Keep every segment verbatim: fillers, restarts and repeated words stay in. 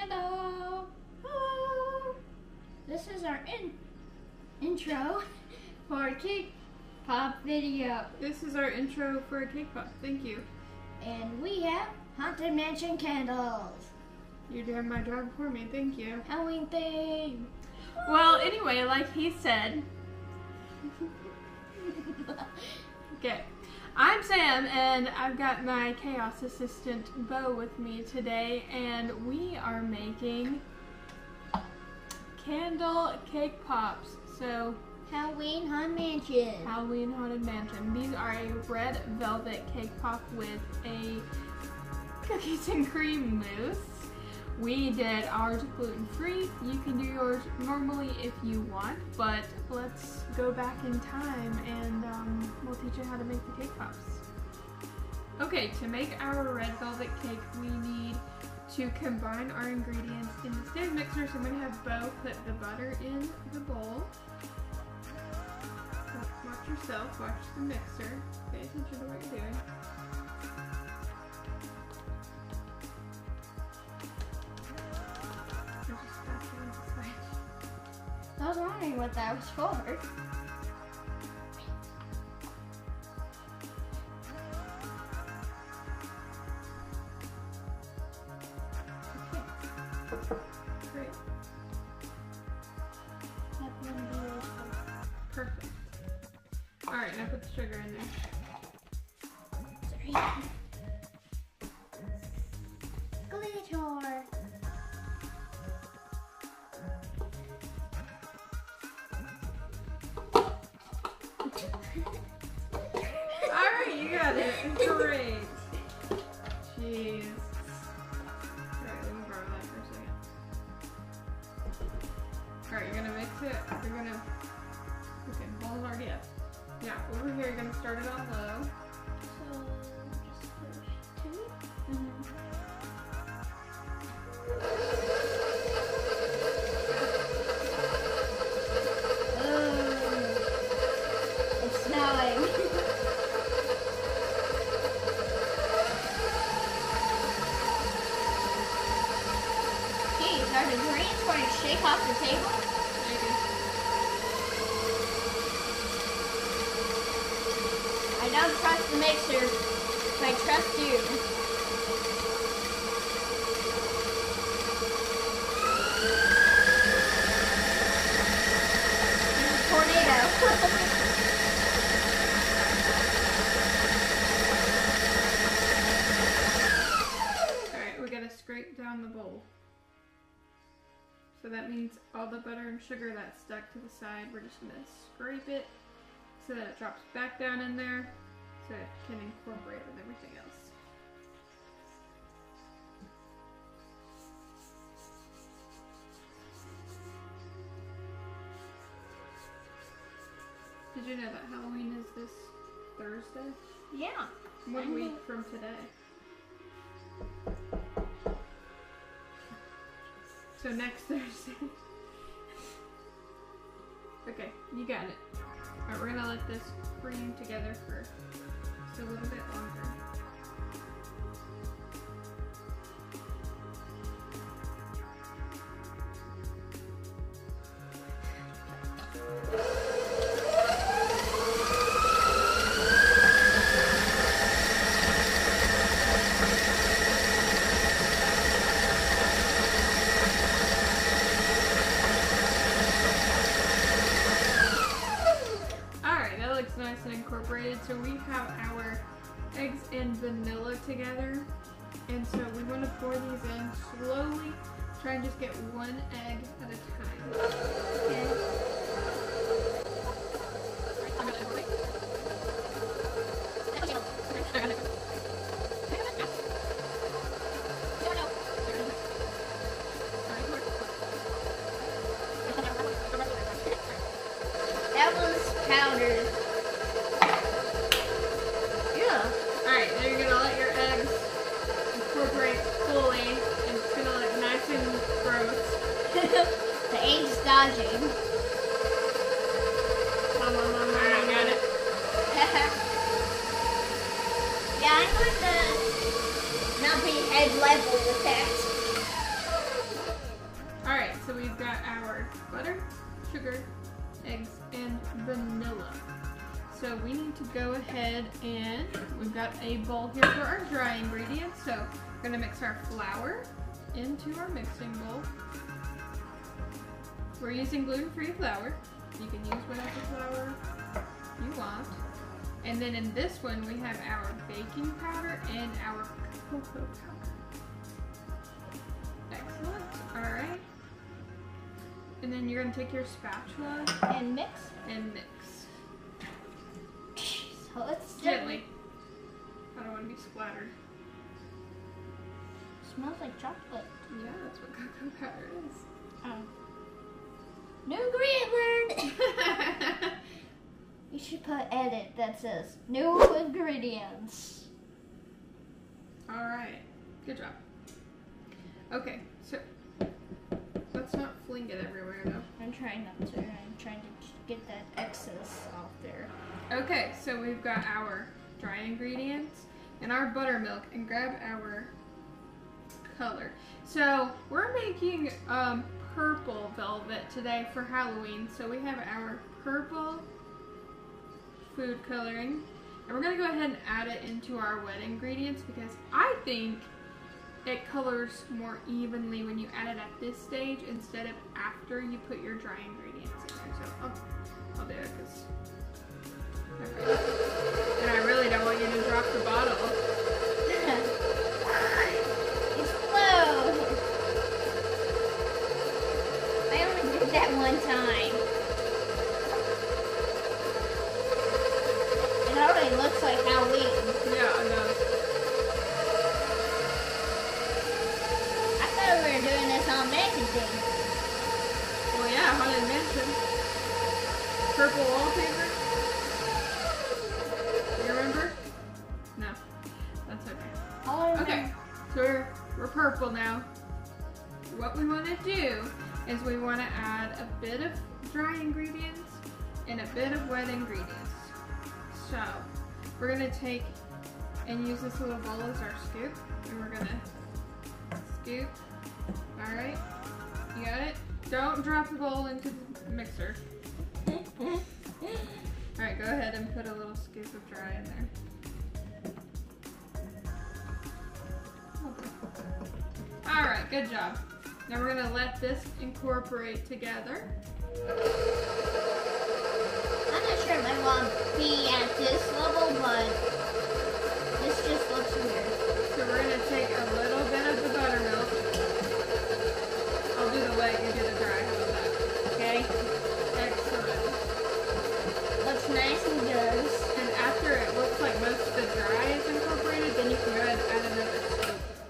Hello. Hello. This is our in intro for a cake pop video. This is our intro for a cake pop. Thank you. And we have Haunted Mansion candles. You're doing my job for me. Thank you. Halloween thing. Well, anyway, like he said. Okay. I'm Sam, and I've got my chaos assistant, Bo, with me today, and we are making candle cake pops. So, Halloween Haunted Mansion. Halloween Haunted Mansion. These are a red velvet cake pop with a cookies and cream mousse. We did ours gluten-free. You can do yours normally if you want, but let's go back in time and um, we'll teach you how to make the cake pops. Okay, to make our red velvet cake, we need to combine our ingredients in the stand mixer. So I'm going to have Bo put the butter in the bowl. Watch yourself, watch the mixer. Pay attention to what you're doing. I was wondering what that was for. Great. That one was Perfect. Alright, now put the sugar in there. Sorry. Glitter. Alright, you got it. Great. Jeez. Alright, let me borrow that for a second. Alright, you're gonna mix it. You're gonna. Okay, the bowl's already up. Now, over here, you're gonna start it on low. So, just push two. Mm-hmm. Oh, it's snowing. Geez, are the greens going to shake off the table? Maybe. I don't trust the mixer, but I trust you. There's a tornado. Alright, we gotta scrape down the bowl. So that means all the butter and sugar that's stuck to the side, we're just gonna scrape it so that it drops back down in there so it can incorporate with everything else. Did you know that Halloween is this Thursday? Yeah. One I week know. from today. So next Thursday. Okay, you got it. Alright, we're gonna let this cream together for just a little bit longer. Nice and incorporated. So we have our eggs and vanilla together, and so we want to pour these in slowly. Try and just get one egg at a time. Okay. That was powdered. Alright, now you're gonna let your eggs incorporate fully, and it's gonna look nice and gross. The egg's dodging. Alright, I got it. Yeah, I'm going to not be head level with that. sugar, eggs, and vanilla. So we need to go ahead and we've got a bowl here for our dry ingredients. So we're gonna mix our flour into our mixing bowl. We're using gluten-free flour. You can use whatever flour you want. And then in this one we have our baking powder and our cocoa powder. Excellent, all right. And then you're gonna take your spatula And mix. and mix. So it's Gently. I don't want to be splattered. Smells like chocolate. Yeah, that's what cocoa powder is. Oh. New ingredient learned. You should put edit that says new ingredients. All right, good job. Okay, so let's not fling it everywhere though. I'm trying not to. I'm trying to get that excess off there. Okay, so we've got our dry ingredients and our buttermilk, and grab our color. So we're making um, purple velvet today for Halloween. So we have our purple food coloring, and we're gonna go ahead and add it into our wet ingredients because I think it colors more evenly when you add it at this stage instead of after you put your dry ingredients in there. So I'll, I'll do it because and I really don't want you to drop the bottle. Explode! I only did that one time. It already looks like Halloween. Yeah, I know. I thought we were doing this on Mansion Day. Well, yeah, Haunted Mansion. Purple wallpaper. You remember? No, that's okay. All Okay, so we're, we're purple now. What we want to do is we want to add a bit of dry ingredients and a bit of wet ingredients. So we're going to take and use this little bowl as our scoop, and we're going to scoop. All right, you got it? Don't drop the bowl into the mixer. All right, go ahead and put a little scoop of dry in there. All right, good job. Now we're gonna let this incorporate together. I'm not sure if I want to be at this level, but this just looks weird. So we're gonna take a little bit of the buttermilk. I'll do the wet, you do the dry. How about that? Okay? Excellent. Looks nice and good. And after it looks like most of the dry is incorporated, then you can go ahead and add another scoop.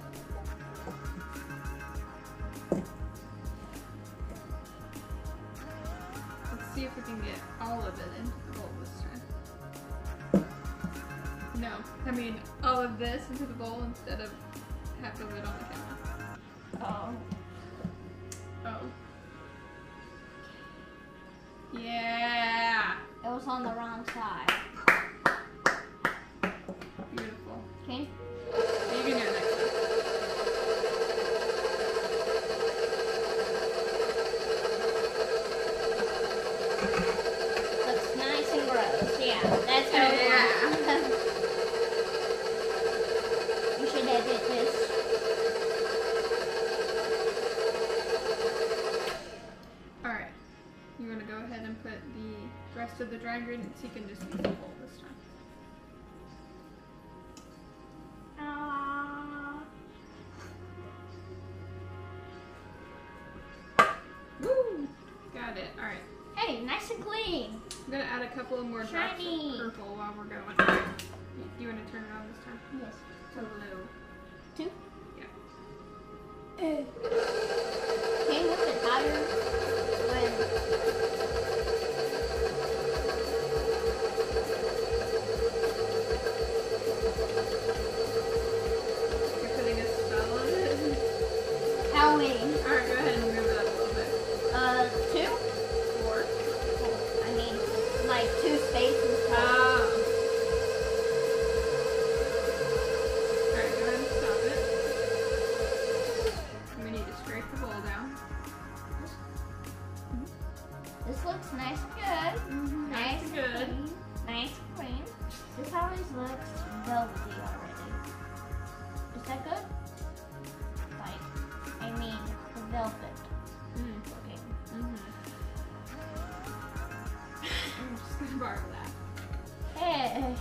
Let's see if we can get all of it into the bowl this time. No, I mean all of this into the bowl instead of half of it on the camera. Oh. Oh. Yeah. It was on the wrong side. Beautiful. Okay? You can do it next time. Looks nice and gross. Yeah, that's how it Yeah. works. You should edit this. Alright. You want to go ahead and put the rest of the dry ingredients? You can just use the bowl this time. Woo! Got it. Alright. Hey, nice and clean. I'm going to add a couple of more drops Shiny. of purple while we're going. Alright. You want to turn it on this time? Yes. So low. Two. Yeah. Can you move it higher when... You're putting a spell on it? Halloween. Alright, go ahead and move it up a little bit. Uh, two? Four. I mean, like two spaces. Ah. Alright, go ahead and stop it. And we need to scrape the bowl down. This looks looks nice and good. Mm-hmm. Nice Nice and and good. clean. Nice and clean. This always looks velvety already. Is that good? Like, I mean, the velvet Mm. looking. Mm-hmm. I'm just gonna borrow that. Hey.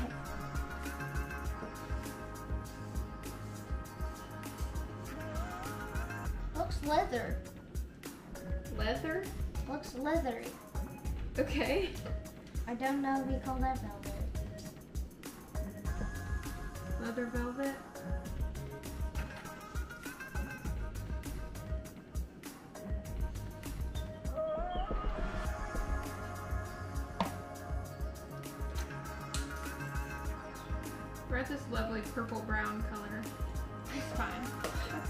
Looks leather. Leather? Looks leathery. Okay. I don't know if we call that velvet. Leather velvet. We're at this lovely purple brown color. It's fine. That's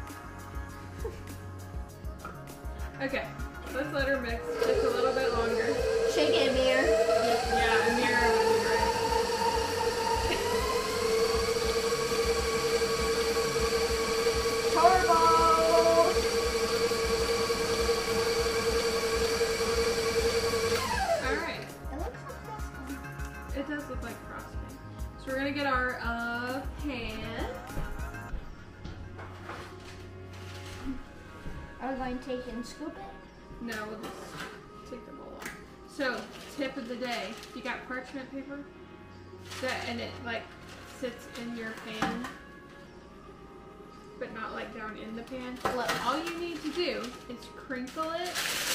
fine. Okay, let's let her mix just a little bit longer. Shake it, Amir. Yeah, a mirror would be great. Turbo! Alright, It looks like this one. it does look like frosting. So we're gonna get our uh, pan. Are we going to take and scoop it? No, we'll just take the bowl off. So, tip of the day. You got parchment paper? That and it like sits in your pan, but not like down in the pan. Look. All you need to do is crinkle it.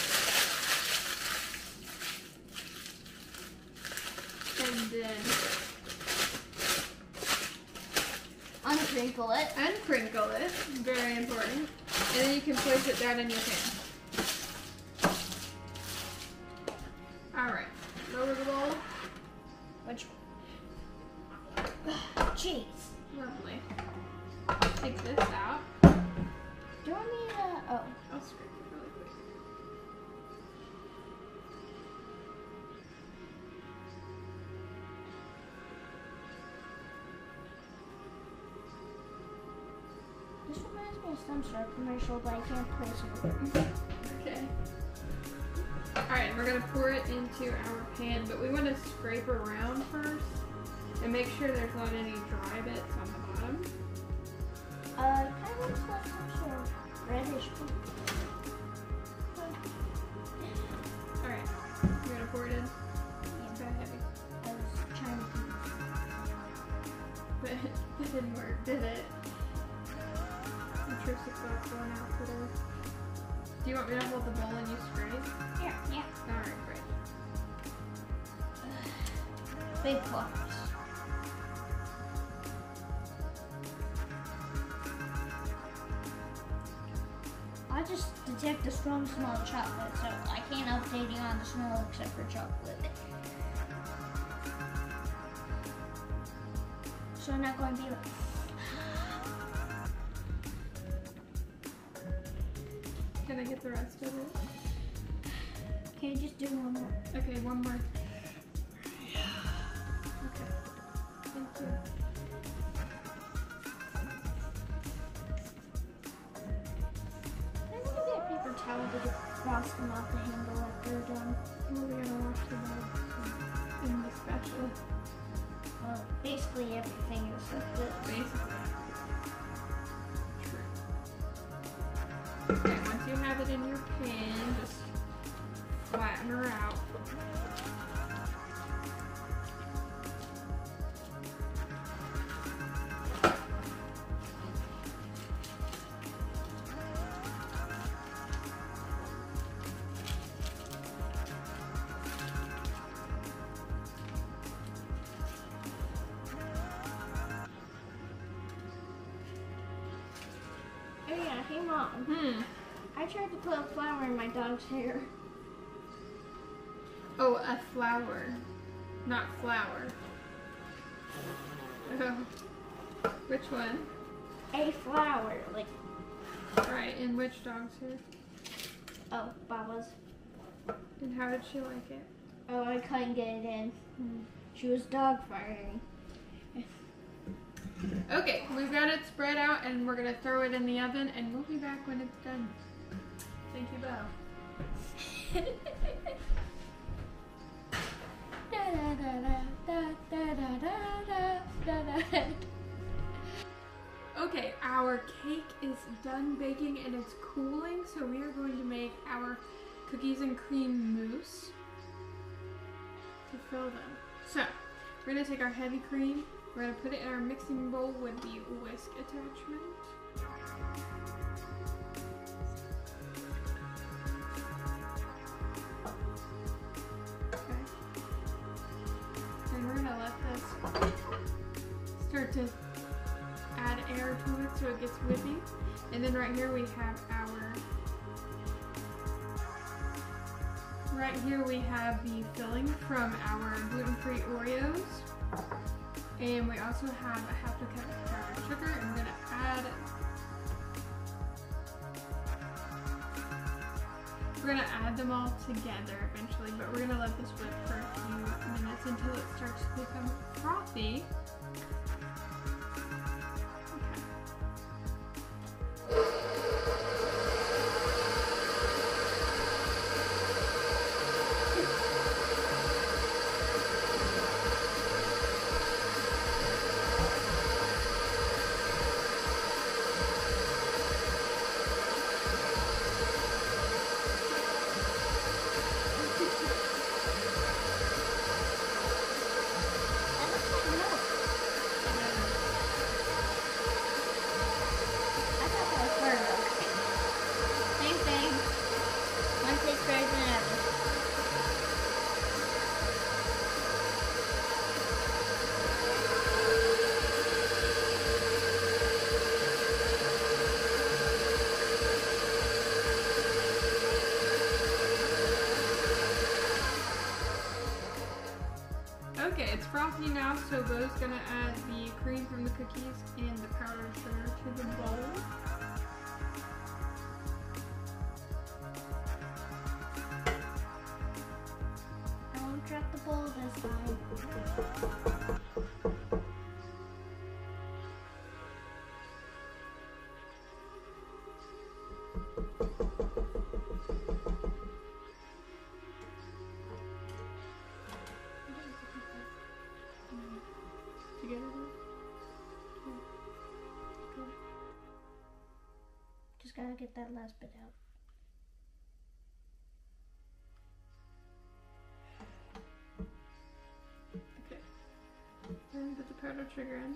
And then Uncrinkle it. uncrinkle it. Very important. And then you can place it down in your pan. Alright. Lower the bowl. Which cheese. Lovely. Take this out. Do I need a oh I'll scrape it really quick. this reminds me of some sort of commercial, but I can't place it. Okay. Alright, we're going to pour it into our pan, but we want to scrape around first and make sure there's not any dry bits on the bottom. Uh, it kind of looks like some sort of reddish poop. Alright, you're going to pour it in. Yeah. It's kind of heavy. I was trying to But it didn't work, did it? Intrusive thoughts going out today. Do you want me to hold the bowl and you scrape? yeah, yeah. Alright, great. Big flowers. I just detect a strong smell of chocolate, so I can't update you on the smell except for chocolate. So I'm not going to be like, Can I get the rest of it? can you just do one more? Okay, one more. Okay. Thank you. I'm gonna get a paper towel to get frosting off the handle after we're done. Well, we gotta wash the bowl in the spatula. Well, basically everything is like this. Basically. Okay, once you have it in your pan, just flatten her out. Oh yeah, hey mom. Hmm. I tried to put a flower in my dog's hair. Oh, a flower. Not flour. Oh. Which one? A flower, like, Right, in which dog's hair? oh, Baba's. And how did she like it? Oh, I couldn't get it in. Hmm. She was dog firing. Okay, we've got it spread out and we're gonna throw it in the oven and we'll be back when it's done. Thank you, Bo. Okay, our cake is done baking and it's cooling, so we are going to make our cookies and cream mousse to fill them. So, we're going to take our heavy cream, we're going to put it in our mixing bowl with the whisk attachment. Okay. And we're going to let this start to add air to it so it gets whippy. And then right here we have our, right here we have the filling from our gluten-free Oreos. And we also have a half a cup of powdered sugar. I'm gonna add, we're gonna add them all together eventually, but we're gonna let this whip for a few minutes until it starts to become frothy. Okay, it's frothy now, so Bo's gonna add the cream from the cookies and the powdered sugar to the bowl. I won't drop the bowl this time. Just gotta get that last bit out. Okay. And put the powdered sugar in.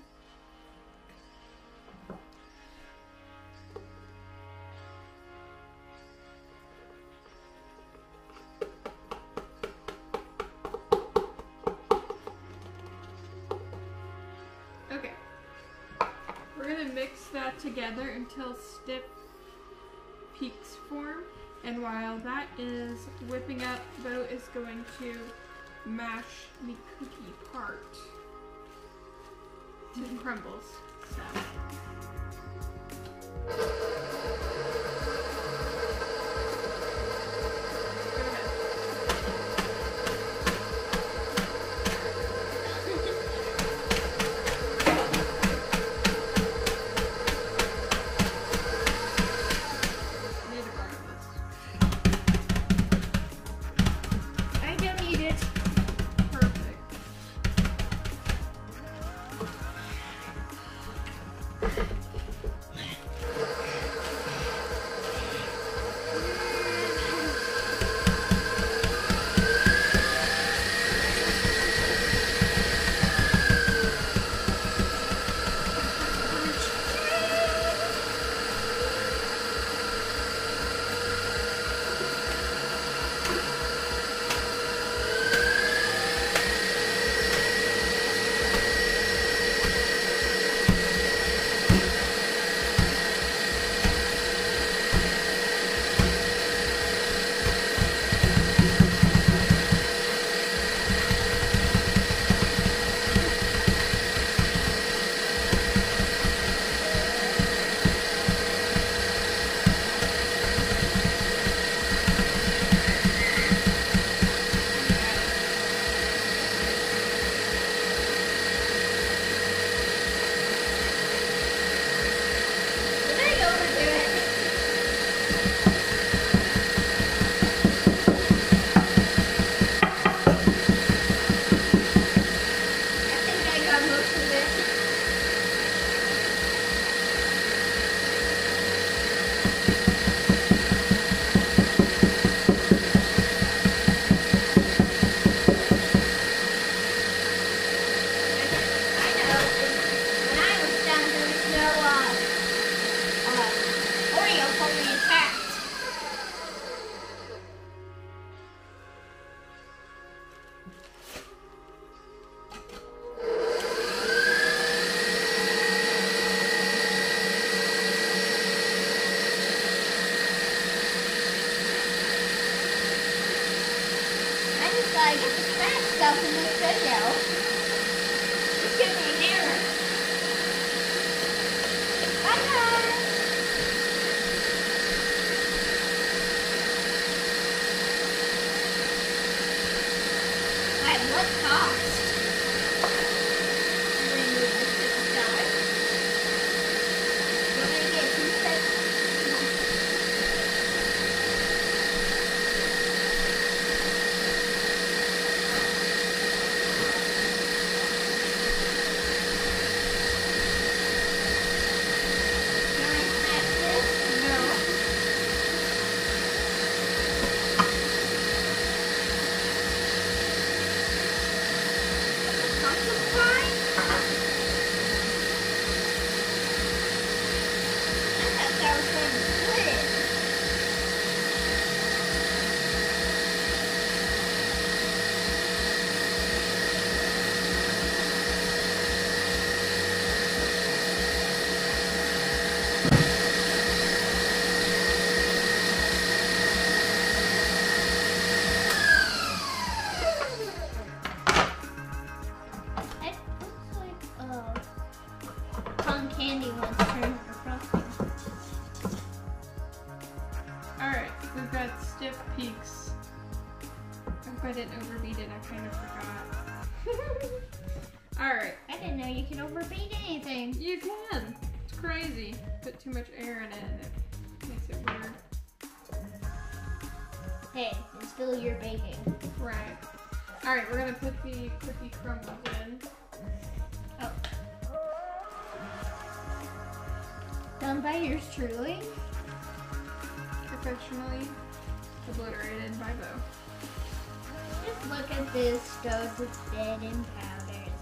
Okay. We're gonna mix that together until stiff peaks form, and while that is whipping up, Bo is going to mash the cookie part to crumbles. So. I get the scratch stuff in this video. Just give me an error. Bye guys. At what cost? Remove this guy. We're gonna get two sets. Candy ones turned for frosting. Alright, we've got stiff peaks. I hope I didn't overbeat it, I kind of forgot. Alright. I didn't know you could overbeat anything. You can. It's crazy. Put too much air in it and it makes it weird. Hey, it's still your baking. Right. Alright, we're gonna put the cookie crumbles in. Oh. Done by yours truly. Professionally obliterated by Bo. Just look at this stove with dead and powders.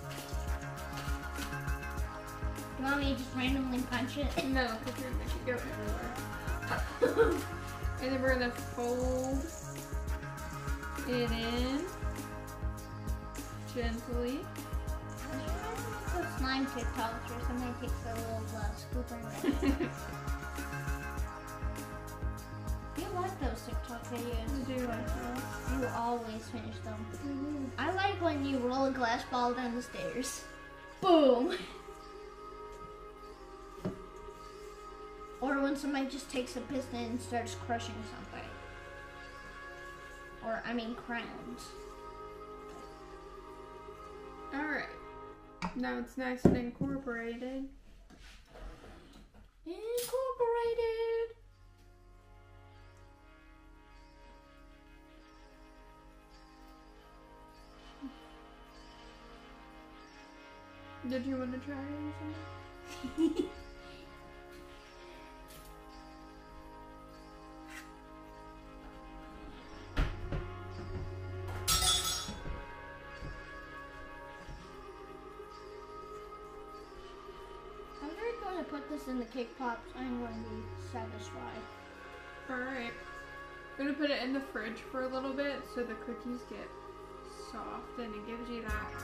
You want me to just randomly punch it? No, because you're gonna make it go everywhere. And then we're gonna fold it in gently. Those slime TikToks where somebody takes a little uh, scooper and You like those TikTok videos. I do like those. You always finish them. Mm-hmm. I like when you roll a glass ball down the stairs. Boom! Or when somebody just takes a piston and starts crushing something. Or, I mean, crowns. Alright. Now it's nice and incorporated. Incorporated! Did you want to try it or something? Put this in the cake pops, I'm going to be satisfied. Alright. I'm going to put it in the fridge for a little bit so the cookies get soft and it gives you that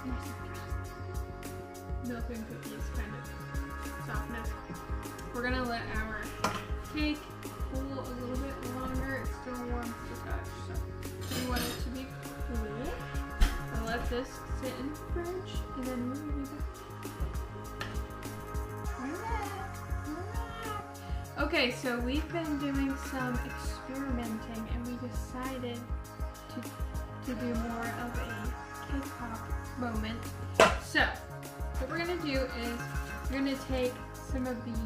milk and cookies kind of softness. We're going to let our cake cool a little bit longer. It's still warm to the touch, so we want it to be cool. I'll let this sit in the fridge and then we're going to be back. Okay, so we've been doing some experimenting and we decided to, to do more of a cake pop moment. So, what we're going to do is we're going to take some of the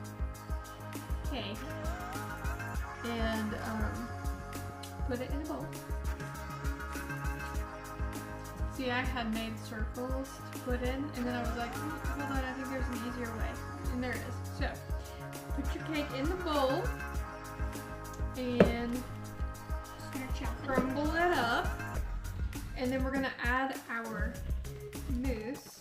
cake and um, put it in a bowl. See, I had made circles to put in and then I was like, oh, hold on, I think there's an easier way. And there it is. So, put your cake in the bowl and Start chopping. crumble it up. And then we're gonna add our mousse.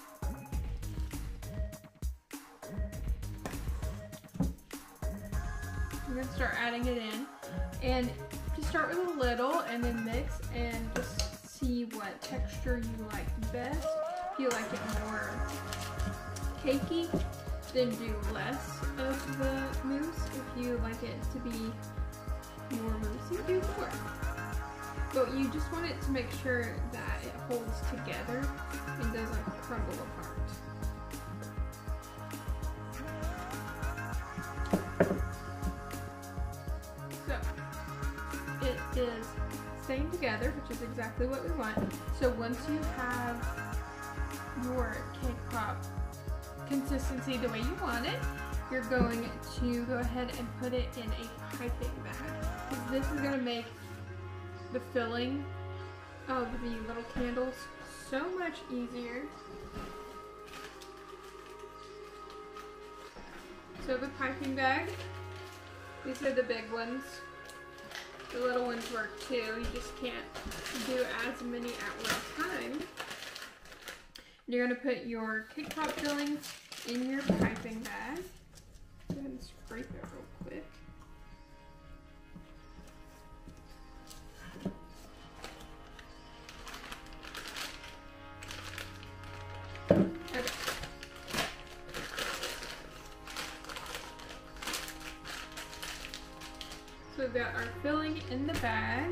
We're gonna start adding it in. And just start with a little and then mix and just see what texture you like best. If you like it more cakey, then do less of the mousse. If you like it to be more moussey, do more. But you just want it to make sure that it holds together and doesn't crumble apart. So, it is staying together, which is exactly what we want. So once you have your cake pop consistency the way you want it, you're going to go ahead and put it in a piping bag. Because this is going to make the filling of the little candles so much easier. So the piping bag, these are the big ones. The little ones work too, you just can't do as many at one time. You're going to put your cake pop fillings in your piping bag. Go ahead and scrape it real quick. Okay. So we've got our filling in the bag.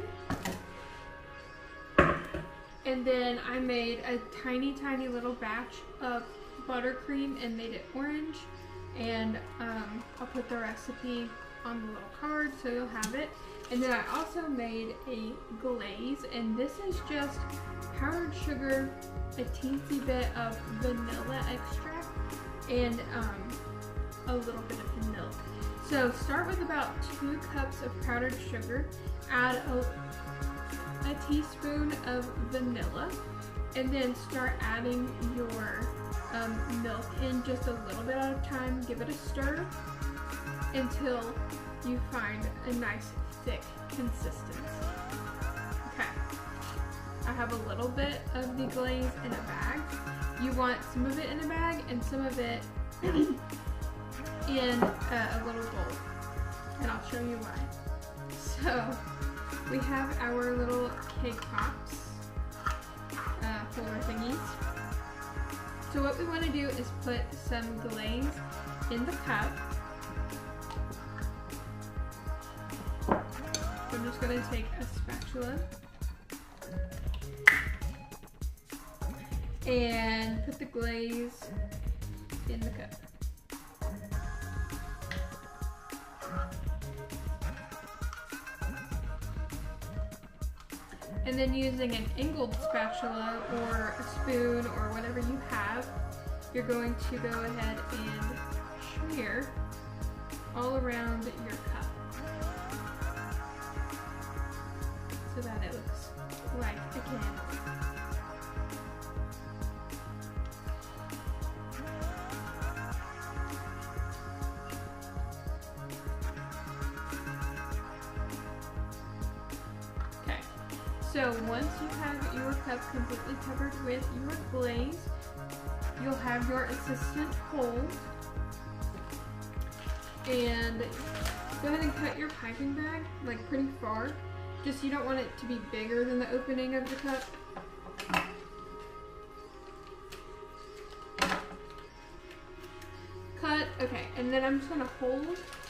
And then I made a tiny, tiny little batch of buttercream and made it orange. And um, I'll put the recipe on the little card so you'll have it. And then I also made a glaze, and this is just powdered sugar, a teensy bit of vanilla extract, and um, a little bit of milk. So start with about two cups of powdered sugar, add a a teaspoon of vanilla, and then start adding your um, milk in just a little bit at a time. Give it a stir until you find a nice thick consistency. Okay, I have a little bit of the glaze in a bag. You want some of it in a bag and some of it in a, a little bowl, and I'll show you why. So we have our little cake pops, uh, holder thingies. So what we want to do is put some glaze in the cup. So I'm just going to take a spatula and put the glaze in the cup. And then using an angled spatula or a spoon or whatever you have, you're going to go ahead and smear all around your cup so that it looks like a candle. So once you have your cup completely covered with your glaze, you'll have your assistant hold. And go ahead and cut your piping bag like pretty far. Just you don't want it to be bigger than the opening of the cup. Cut, okay, and then I'm just gonna hold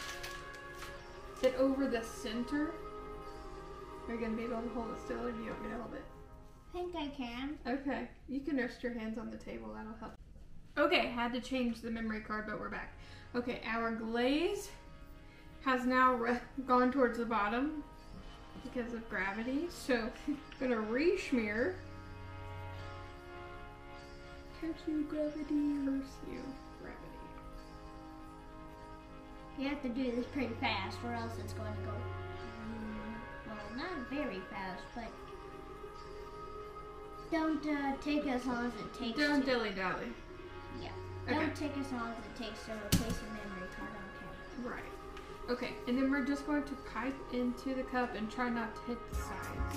it over the center. Are you going to be able to hold it still, or do you want me to hold it? I think I can. Okay. You can rest your hands on the table. That'll help. Okay, had to change the memory card, but we're back. Okay, our glaze has now re gone towards the bottom because of gravity. So I'm going to re-smear. Curse you, gravity. Curse you, gravity. You have to do this pretty fast, or else it's going to go... Not very fast, but don't uh, take as long as it takes. Don't to, dilly dally. Yeah. Okay. Don't take as long as it takes to replace a memory card on camera. Right. Okay, and then we're just going to pipe into the cup and try not to hit the sides.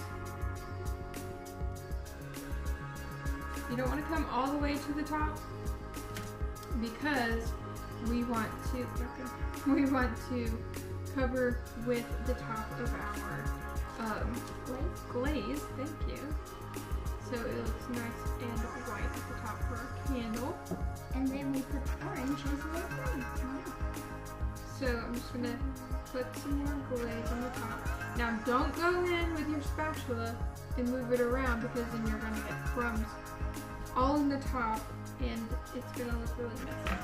You don't want to come all the way to the top because we want to okay, we want to cover with the top of our um, Glaze? glaze. Thank you. So it looks nice and white at the top for our candle. And then we put orange as a little flame. So I'm just gonna put some more glaze on the top. Now don't go in with your spatula and move it around because then you're gonna get crumbs all in the top and it's gonna look really messy.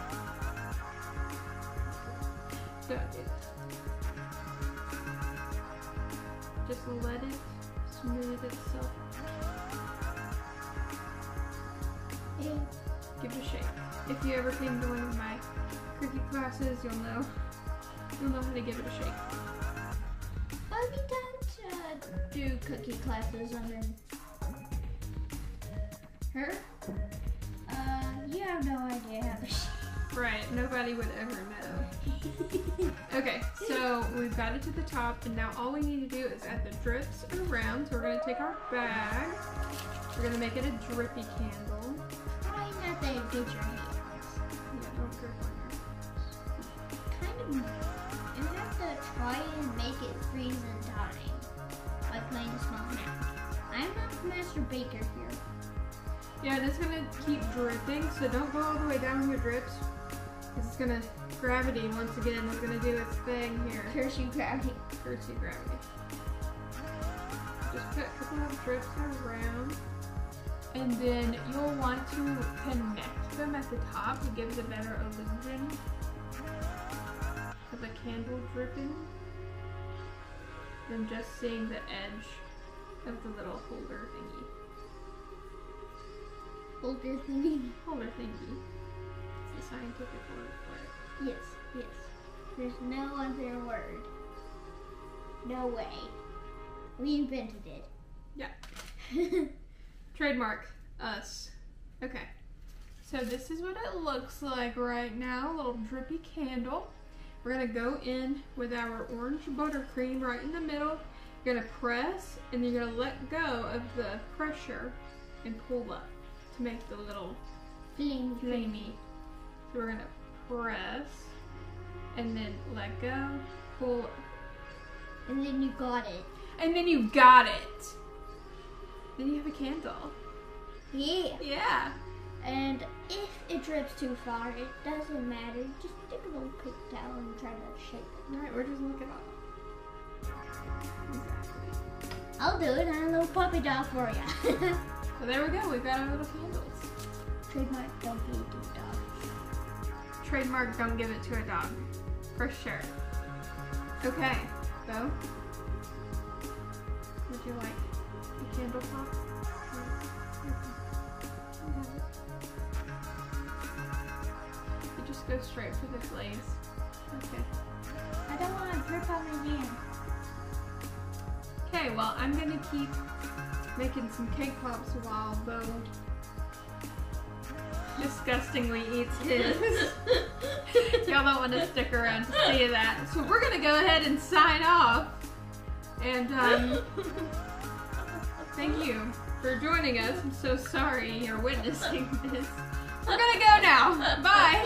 So it, just let it smooth itself. Yeah. Give it a shake. If you ever came to one of my cookie classes, you'll know you'll know how to give it a shake. But we don't uh, do cookie classes under her. Uh, you have no idea how to shake. Right, nobody would ever know. Okay, so we've got it to the top, and now all we need to do is add the drips around. So we're gonna take our bag. We're gonna make it a drippy candle. Try not to get your hands. Yeah, don't drip on your Kind of, you have to try and make it freeze in time by playing a small snack. I'm not the master baker here. Yeah, and it's gonna keep dripping, so don't go all the way down with your drips. Because it's gonna, gravity once again is gonna do its thing here. Curse you, gravity. Curse you, gravity. Just put a couple of drips around. And then you'll want to connect them at the top. It gives a better illusion of a candle dripping than just seeing the edge of the little holder thingy. Holder thingy. Holder thingy. It's the scientific word for it. Yes, yes. There's no other word. No way. We invented it. Yeah. Trademark us. Okay. So this is what it looks like right now. A little drippy candle. We're gonna go in with our orange buttercream right in the middle. You're gonna press and you're gonna let go of the pressure and pull up to make the little Flame. flamey. So we're gonna press and then let go, pull, And then you got it. and then you got it. Then you have a candle. Yeah. Yeah. And if it drips too far, it doesn't matter. Just take a little quick towel and try to shake it. Alright, we're just looking up. Exactly. I'll do it. I'm a little puppy dog for you. So there we go. We've got our little candles. Trademark, don't give it to a dog. Trademark, don't give it to a dog. For sure. Okay, Bo. Would you like a candle pop? You just go straight for the glaze. Okay. I don't want to drip on my hand. Okay, well, I'm gonna keep making some cake pops while Bo disgustingly eats his. Y'all don't want to stick around to see that. So we're gonna go ahead and sign off. And um, thank you for joining us. I'm so sorry you're witnessing this. We're gonna go now. Bye.